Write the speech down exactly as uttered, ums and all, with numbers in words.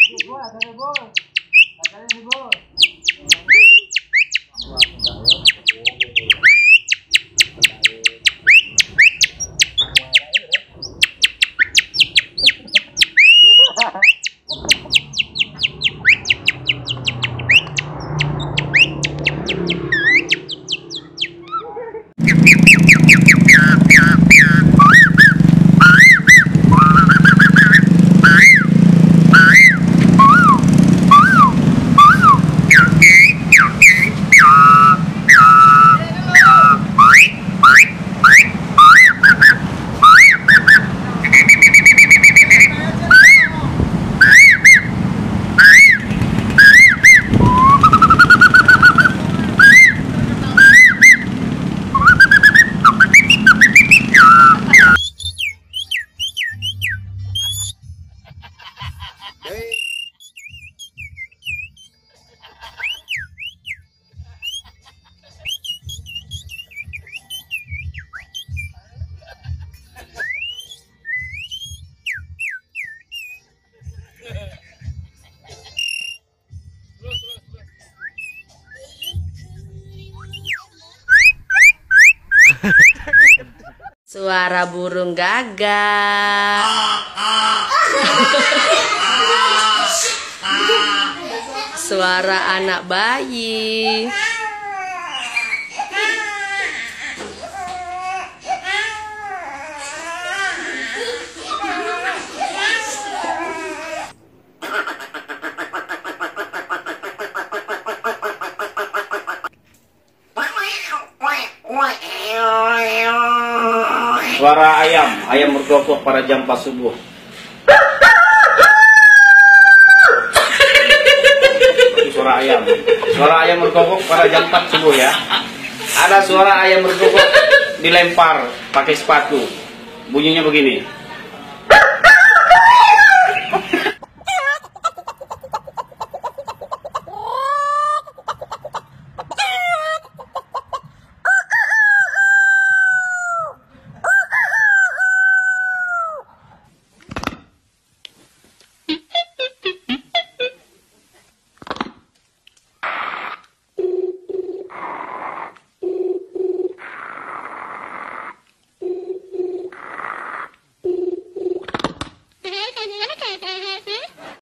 Suara burung gagak. Suara anak bayi. Suara ayam, ayam berkokok pada jam empat subuh. Suara ayam, suara ayam berkokok pada jam empat subuh ya. Ada suara ayam berkokok dilempar pakai sepatu. Bunyinya begini.